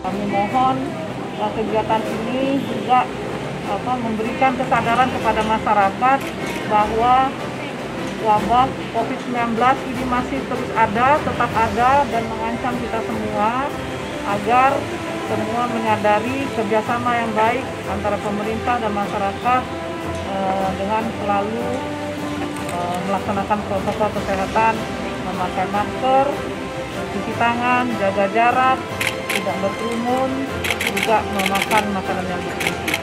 Kami mohon kegiatan ini juga memberikan kesadaran kepada masyarakat bahwa wabah COVID-19 ini masih terus ada, tetap ada dan mengancam kita semua, agar semua menyadari kerjasama yang baik antara pemerintah dan masyarakat dengan selalu melaksanakan protokol kesehatan, memakai masker, cuci tangan, jaga jarak, tidak berkerumun, juga memakan makanan yang bergizi.